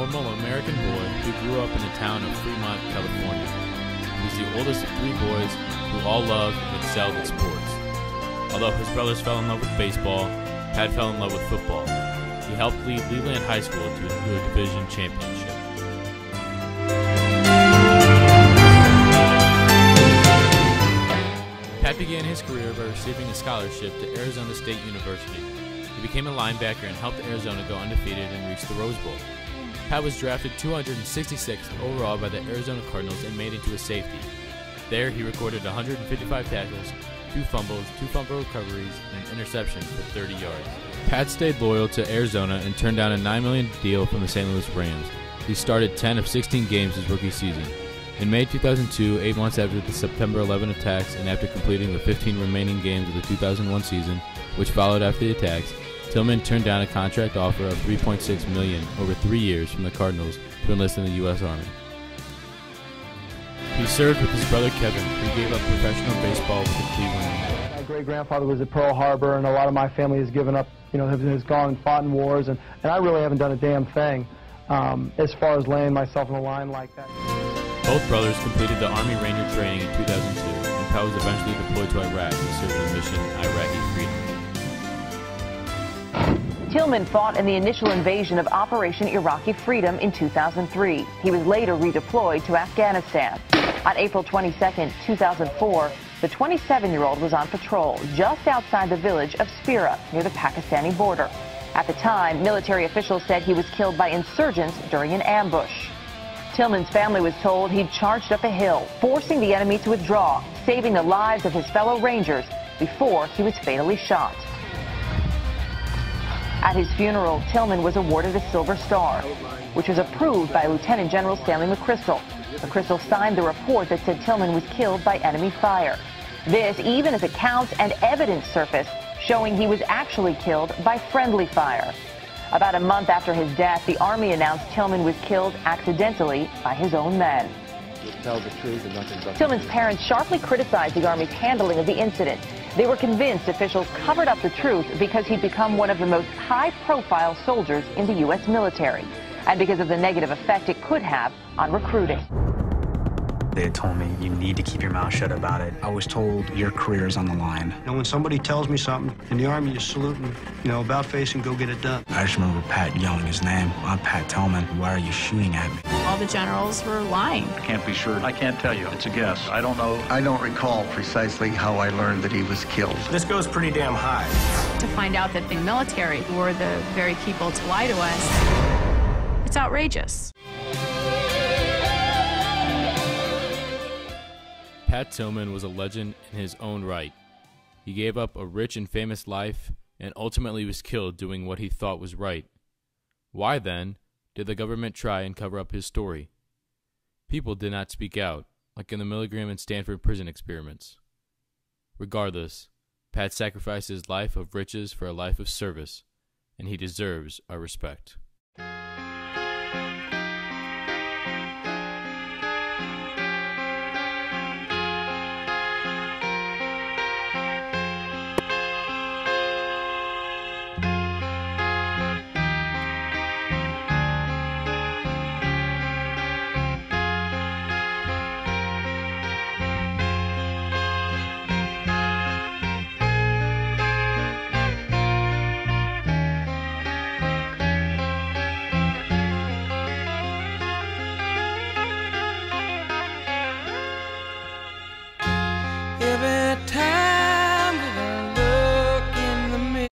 normal American boy who grew up in the town of Fremont, California. He was the oldest of three boys who all loved and excelled in sports. Although his brothers fell in love with baseball, Pat fell in love with football. He helped lead Leland High School to a division championship. Pat began his career by receiving a scholarship to Arizona State University. He became a linebacker and helped Arizona go undefeated and reach the Rose Bowl. Pat was drafted 266th overall by the Arizona Cardinals and made into a safety. There, he recorded 155 tackles, 2 fumbles, 2 fumble recoveries, and an interception for 30 yards. Pat stayed loyal to Arizona and turned down a $9 million deal from the St. Louis Rams. He started 10 of 16 games his rookie season. In May 2002, 8 months after the September 11 attacks and after completing the 15 remaining games of the 2001 season, which followed after the attacks, Tillman turned down a contract offer of $3.6 million over 3 years from the Cardinals to enlist in the U.S. Army. He served with his brother Kevin, who gave up professional baseball with the Cleveland Indians. My great-grandfather was at Pearl Harbor, and a lot of my family has given up, has gone and fought in wars, and I really haven't done a damn thing as far as laying myself in the line like that. Both brothers completed the Army Ranger training in 2002, and Pat was eventually deployed to Iraq to serve in the mission Iraqi Freedom. Tillman fought in the initial invasion of Operation Iraqi Freedom in 2003. He was later redeployed to Afghanistan. On April 22, 2004, the 27-year-old was on patrol just outside the village of Spira, near the Pakistani border. At the time, military officials said he was killed by insurgents during an ambush. Tillman's family was told he'd charged up a hill, forcing the enemy to withdraw, saving the lives of his fellow Rangers before he was fatally shot. At his funeral, Tillman was awarded a Silver Star, which was approved by Lieutenant General Stanley McChrystal. McChrystal signed the report that said Tillman was killed by enemy fire. This even as accounts and evidence surfaced showing he was actually killed by friendly fire. About a month after his death, the Army announced Tillman was killed accidentally by his own men. Tell the truth and nothing but Tillman's parents sharply criticized the Army's handling of the incident. They were convinced officials covered up the truth because he'd become one of the most high-profile soldiers in the U.S. military, and because of the negative effect it could have on recruiting. They had told me, you need to keep your mouth shut about it. I was told your career is on the line. When somebody tells me something, in the Army you salute and, about face and go get it done. I just remember Pat yelling his name. I'm Pat Tillman. Why are you shooting at me? All the generals were lying. I can't be sure. I can't tell you. It's a guess. I don't know. I don't recall precisely how I learned that he was killed. This goes pretty damn high. To find out that the military were the very people to lie to us, it's outrageous. Pat Tillman was a legend in his own right. He gave up a rich and famous life and ultimately was killed doing what he thought was right. Why, then, did the government try and cover up his story? People did not speak out, like in the Milgram and Stanford prison experiments. Regardless, Pat sacrificed his life of riches for a life of service, and he deserves our respect.